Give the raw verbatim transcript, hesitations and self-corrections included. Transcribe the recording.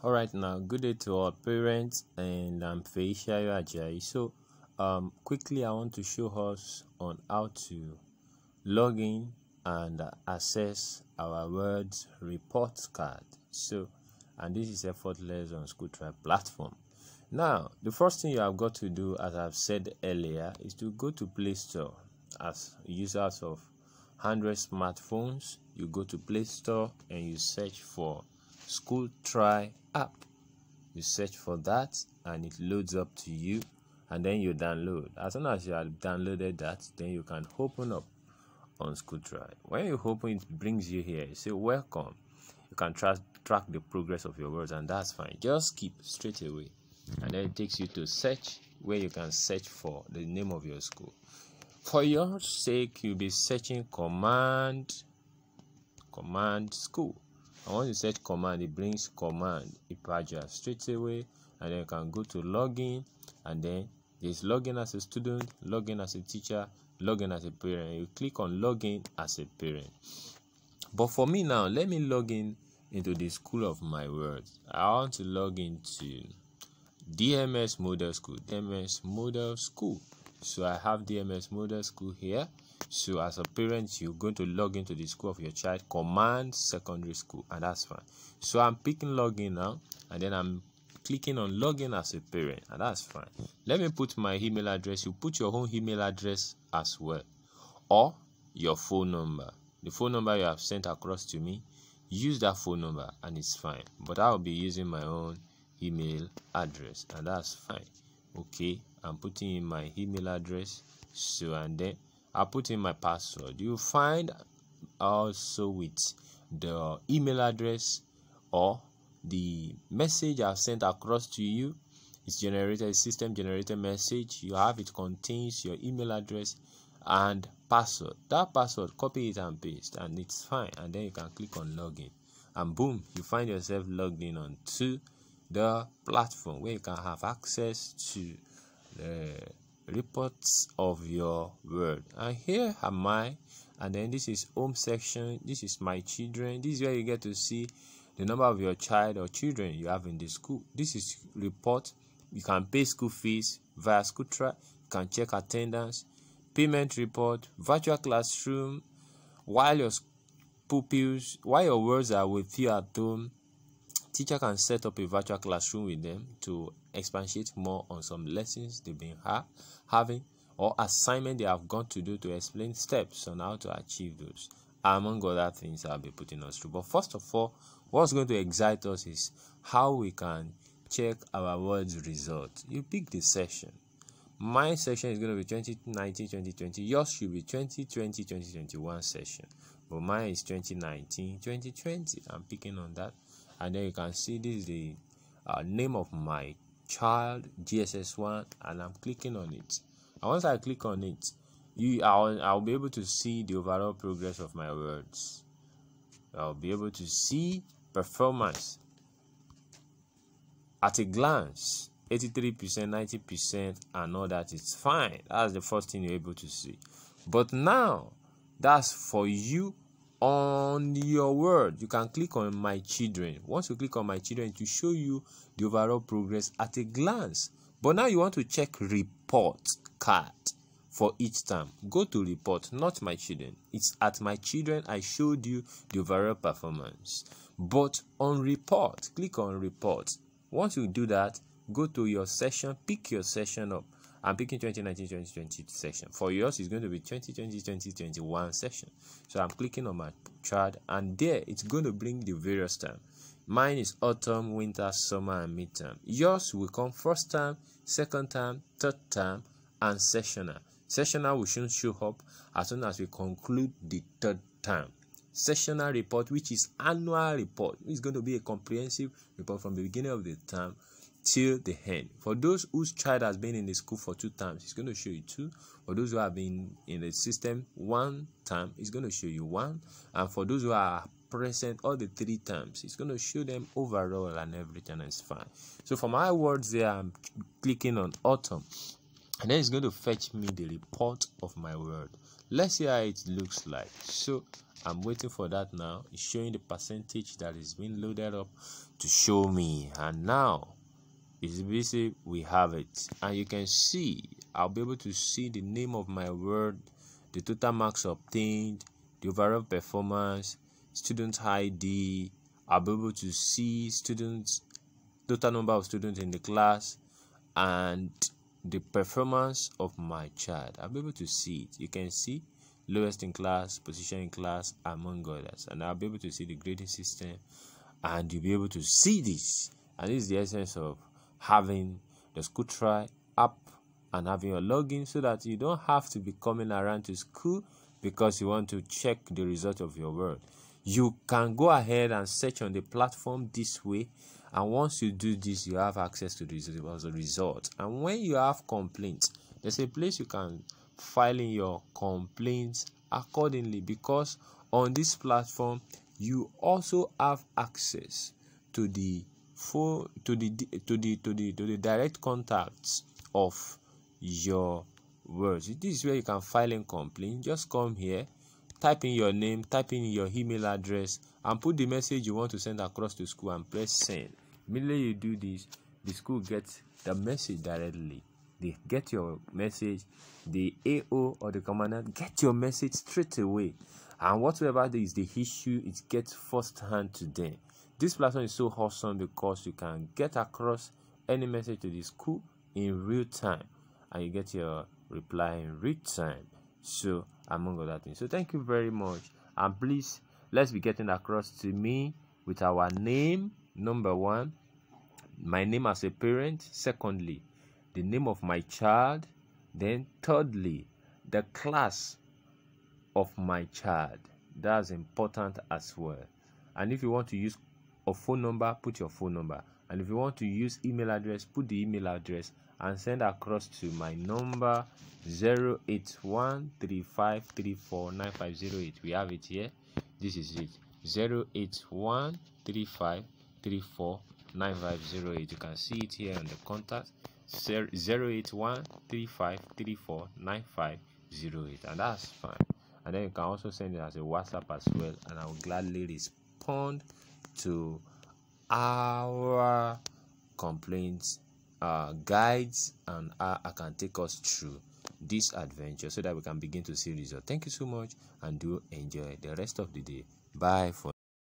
All right, now good day to our parents, and I'm Feyisayo Ajayi. So, um, quickly I want to show us on how to log in and uh, access our words report card. So, and this is effortless on Schooltry platform. Now, the first thing you have got to do, as I've said earlier, is to go to Play Store. As users of Android smartphones, you go to Play Store and you search for Schooltry app. You search for that and it loads up to you, and then you download. As soon as you have downloaded that, then you can open up on Schooltry. When you open, it brings you here. You say welcome. You can tra track the progress of your words, and that's fine. Just keep straight away, and then it takes you to search, where you can search for the name of your school. For your sake, you'll be searching command command school. And once you search command, it brings command Ipaja straight away, and then you can go to login, and then there's login as a student, login as a teacher, login as a parent. You click on login as a parent. But for me now, let me log in into the school of my words. I want to log into D M S Model School. D M S Model School. So I have D M S Model School here. So as a parent, you're going to log into the school of your child, command secondary school, and that's fine. So I'm picking login now, and then I'm clicking on login as a parent, and that's fine. Let me put my email address. You put your own email address as well, or your phone number. The phone number you have sent across to me, use that phone number and it's fine. But I'll be using my own email address, and that's fine. Okay, I'm putting in my email address. So, and then I'll put in my password. You find also with the email address or the message I've sent across to you, it's generated, a system generated message. You have, it contains your email address and password. That password, copy it and paste, and it's fine. And then you can click on login, and boom, you find yourself logged in onto the platform where you can have access to the reports of your word. And here am I, and then this is home section. This is my children. This is where you get to see the number of your child or children you have in the school. This is report. You can pay school fees via Schooltry. You can check attendance, payment report, virtual classroom, while your pupils, while your words are with you at home. Teacher can set up a virtual classroom with them to expatiate more on some lessons they've been ha having or assignment they have got to do, to explain steps on how to achieve those, among other things I'll be putting us through. But first of all, what's going to excite us is how we can check our words result. You pick the session. My session is going to be twenty nineteen twenty twenty. Yours should be twenty twenty twenty twenty-one session, but mine is twenty nineteen twenty twenty. I'm picking on that. And then you can see this is the uh, name of my child, G S S one, and I'm clicking on it. And once I click on it, you I'll, I'll be able to see the overall progress of my words. I'll be able to see performance at a glance, eighty-three percent, ninety percent, and all that. It's fine. That's the first thing you're able to see. But now, that's for you. On your word, you can click on my children. Once you click on my children, to show you the overall progress at a glance. But now you want to check report card for each term. Go to report, not my children. It's at my children I showed you the overall performance. But on report, click on report. Once you do that, go to your session, pick your session up. I'm picking twenty nineteen twenty twenty session. For yours, it's going to be twenty twenty twenty twenty-one session. So I'm clicking on my chart, and there it's going to bring the various terms. Mine is autumn, winter, summer, and midterm. Yours will come first term, second term, third term, and sessional. Sessional will soon show up as soon as we conclude the third term. Sessional report, which is annual report, is going to be a comprehensive report from the beginning of the term till the end. For those whose child has been in the school for two terms, it's going to show you two. For those who have been in the system one term, it's going to show you one. And for those who are present all the three terms, it's going to show them overall, and everything is fine. So for my words there, I'm clicking on autumn, and then it's going to fetch me the report of my word. let's see how it looks like. So I'm waiting for that now. It's showing the percentage that is being loaded up to show me, and now it's busy. We have it, and you can see I'll be able to see the name of my word, the total marks obtained, the overall performance, student I D. I'll be able to see students, total number of students in the class, and the performance of my child. I'll be able to see it. You can see lowest in class, position in class, among others, and I'll be able to see the grading system, and you'll be able to see this. And this is the essence of having the Schooltry app and having your login, so that you don't have to be coming around to school because you want to check the result of your work. You can go ahead and search on the platform this way, and once you do this, you have access to the result. And when you have complaints, there's a place you can file in your complaints accordingly, because on this platform you also have access to the for to the to the to the to the direct contacts of your words. This is where you can file in complaint. Just come here, type in your name, type in your email address, and put the message you want to send across to school and press send. Immediately you do this, the school gets the message directly. They get your message, the A O or the commandant get your message straight away, and whatever is the issue, it gets first hand to them. This platform is so awesome because you can get across any message to the school in real time, and you get your reply in real time. So among other things. So thank you very much, and please let's be getting across to me with our name, number one, my name as a parent, secondly, the name of my child, then thirdly, the class of my child. That's important as well. And if you want to use a phone number, put your phone number, and if you want to use email address, put the email address and send across to my number zero eight one three five three four nine five zero eight. We have it here. This is it, zero eight one three five three four nine five zero eight. You can see it here on the contact, zero eight one three five three four nine five zero eight, and that's fine. And then you can also send it as a WhatsApp as well, and I will gladly respond to our complaints, uh, guides, and uh, I can take us through this adventure so that we can begin to see results. Thank you so much, and do enjoy the rest of the day. Bye for